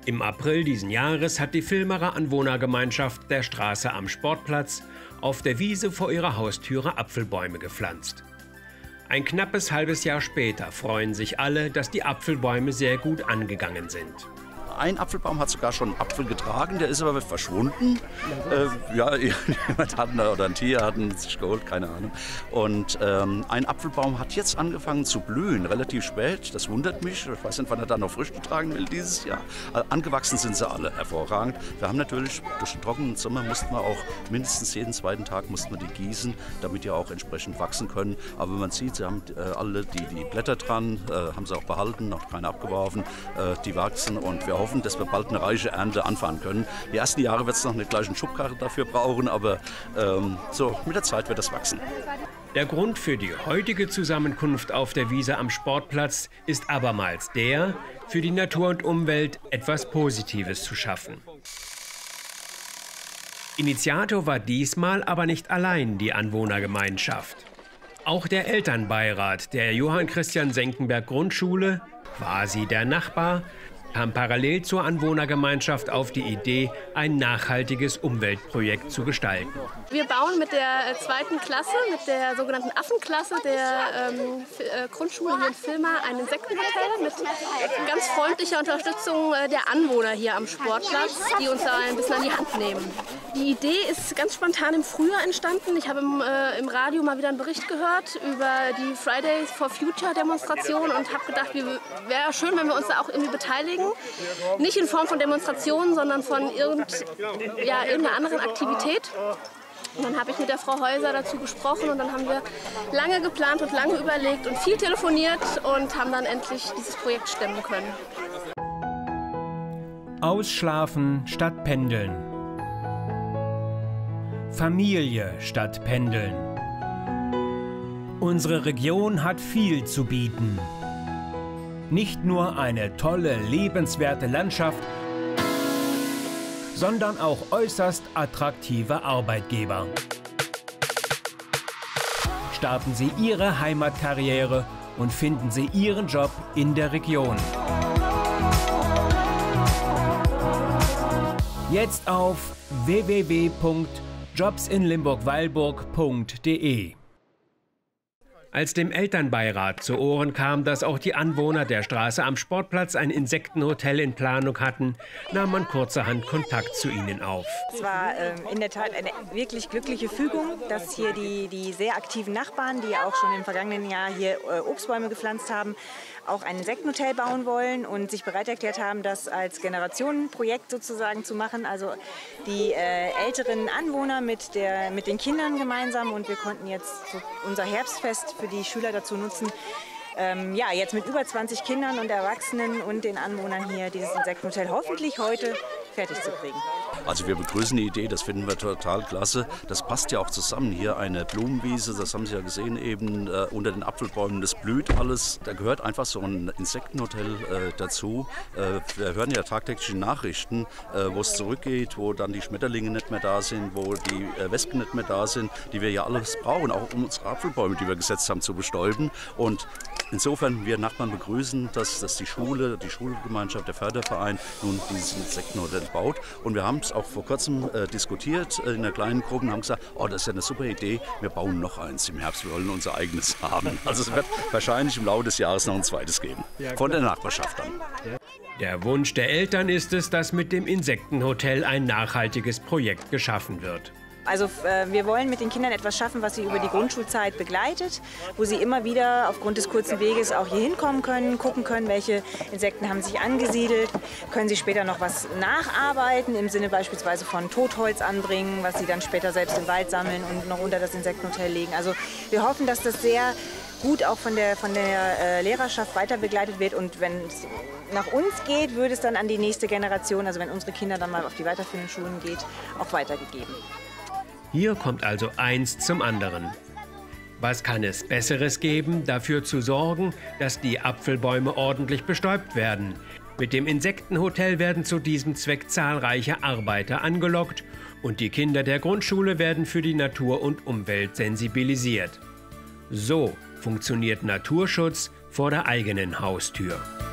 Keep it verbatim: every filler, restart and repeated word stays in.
Im April diesen Jahres hat die Villmerer Anwohnergemeinschaft der Straße am Sportplatz auf der Wiese vor ihrer Haustüre Apfelbäume gepflanzt. Ein knappes halbes Jahr später freuen sich alle, dass die Apfelbäume sehr gut angegangen sind. Ein Apfelbaum hat sogar schon einen Apfel getragen, der ist aber verschwunden. Äh, ja, jemand hat ihn, oder ein Tier hat ihn sich geholt, keine Ahnung. Und ähm, ein Apfelbaum hat jetzt angefangen zu blühen, relativ spät. Das wundert mich. Ich weiß nicht, wann er da noch Früchte tragen will dieses Jahr. Also angewachsen sind sie alle hervorragend. Wir haben natürlich durch den trockenen Sommer mussten wir auch mindestens jeden zweiten Tag mussten wir die gießen, damit die auch entsprechend wachsen können. Aber man sieht, sie haben äh, alle die, die Blätter dran, äh, haben sie auch behalten, noch keine abgeworfen. Äh, die wachsen und wir hoffen, dass wir bald eine reiche Ernte anfahren können. Die ersten Jahre wird es noch nicht gleich einen Schubkarre dafür brauchen, aber ähm, so mit der Zeit wird das wachsen. Der Grund für die heutige Zusammenkunft auf der Wiese am Sportplatz ist abermals der, für die Natur und Umwelt etwas Positives zu schaffen. Initiator war diesmal aber nicht allein die Anwohnergemeinschaft. Auch der Elternbeirat der Johann Christian Senckenberg Grundschule, quasi der Nachbar, kam parallel zur Anwohnergemeinschaft auf die Idee, ein nachhaltiges Umweltprojekt zu gestalten. Wir bauen mit der zweiten Klasse, mit der sogenannten Affenklasse der ähm, Grundschule hier in Villmar ein Insektenhotel mit ganz freundlicher Unterstützung der Anwohner hier am Sportplatz, die uns da ein bisschen an die Hand nehmen. Die Idee ist ganz spontan im Frühjahr entstanden. Ich habe im, äh, im Radio mal wieder einen Bericht gehört über die Fridays for Future Demonstration und habe gedacht, wäre schön, wenn wir uns da auch irgendwie beteiligen. Nicht in Form von Demonstrationen, sondern von irgend, ja, irgendeiner anderen Aktivität. Und dann habe ich mit der Frau Häuser dazu gesprochen und dann haben wir lange geplant und lange überlegt und viel telefoniert und haben dann endlich dieses Projekt stemmen können. Ausschlafen statt Pendeln. Familie statt Pendeln. Unsere Region hat viel zu bieten. Nicht nur eine tolle, lebenswerte Landschaft, sondern auch äußerst attraktive Arbeitgeber. Starten Sie Ihre Heimatkarriere und finden Sie Ihren Job in der Region. Jetzt auf w w w punkt jobs in limburg weilburg punkt de. Als dem Elternbeirat zu Ohren kam, dass auch die Anwohner der Straße am Sportplatz ein Insektenhotel in Planung hatten, nahm man kurzerhand Kontakt zu ihnen auf. Es war ähm, in der Tat eine wirklich glückliche Fügung, dass hier die, die sehr aktiven Nachbarn, die auch schon im vergangenen Jahr hier äh, Obstbäume gepflanzt haben, auch ein Insektenhotel bauen wollen und sich bereit erklärt haben, das als Generationenprojekt sozusagen zu machen. Also die äh, älteren Anwohner mit, der, mit den Kindern gemeinsam und wir konnten jetzt so unser Herbstfest für die Schüler dazu nutzen, ähm, ja, jetzt mit über zwanzig Kindern und Erwachsenen und den Anwohnern hier dieses Insektenhotel hoffentlich heute fertig zu kriegen. Also wir begrüßen die Idee, das finden wir total klasse. Das passt ja auch zusammen. Hier eine Blumenwiese, das haben Sie ja gesehen eben, äh, unter den Apfelbäumen, das blüht alles. Da gehört einfach so ein Insektenhotel äh, dazu. Äh, wir hören ja tagtäglich Nachrichten, äh, wo es zurückgeht, wo dann die Schmetterlinge nicht mehr da sind, wo die äh, Wespen nicht mehr da sind, die wir ja alles brauchen, auch um unsere Apfelbäume, die wir gesetzt haben, zu bestäuben. Und insofern, wir Nachbarn begrüßen, dass, dass die Schule, die Schulgemeinschaft, der Förderverein nun dieses Insektenhotel baut. Und wir haben es auch vor kurzem äh, diskutiert äh, in einer kleinen Gruppe und haben gesagt, oh, das ist ja eine super Idee, wir bauen noch eins im Herbst, wir wollen unser eigenes haben. Also es wird wahrscheinlich im Laufe des Jahres noch ein zweites geben, von der Nachbarschaft dann. Der Wunsch der Eltern ist es, dass mit dem Insektenhotel ein nachhaltiges Projekt geschaffen wird. Also äh, wir wollen mit den Kindern etwas schaffen, was sie über die Grundschulzeit begleitet, wo sie immer wieder aufgrund des kurzen Weges auch hier hinkommen können, gucken können, welche Insekten haben sich angesiedelt, können sie später noch was nacharbeiten, im Sinne beispielsweise von Totholz anbringen, was sie dann später selbst im Wald sammeln und noch unter das Insektenhotel legen. Also wir hoffen, dass das sehr gut auch von der, von der äh, Lehrerschaft weiter begleitet wird und wenn es nach uns geht, würde es dann an die nächste Generation, also wenn unsere Kinder dann mal auf die weiterführenden Schulen geht, auch weitergegeben. Hier kommt also eins zum anderen. Was kann es Besseres geben, dafür zu sorgen, dass die Apfelbäume ordentlich bestäubt werden? Mit dem Insektenhotel werden zu diesem Zweck zahlreiche Arbeiter angelockt und die Kinder der Grundschule werden für die Natur und Umwelt sensibilisiert. So funktioniert Naturschutz vor der eigenen Haustür.